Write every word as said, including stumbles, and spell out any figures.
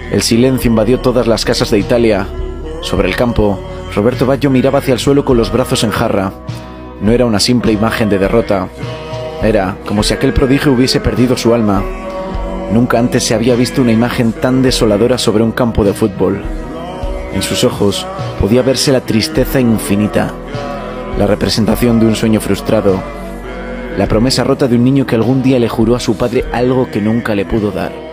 El silencio invadió todas las casas de Italia. Sobre el campo, Roberto Baggio miraba hacia el suelo con los brazos en jarra. No era una simple imagen de derrota. Era como si aquel prodigio hubiese perdido su alma. Nunca antes se había visto una imagen tan desoladora sobre un campo de fútbol. En sus ojos podía verse la tristeza infinita, la representación de un sueño frustrado, la promesa rota de un niño que algún día le juró a su padre algo que nunca le pudo dar.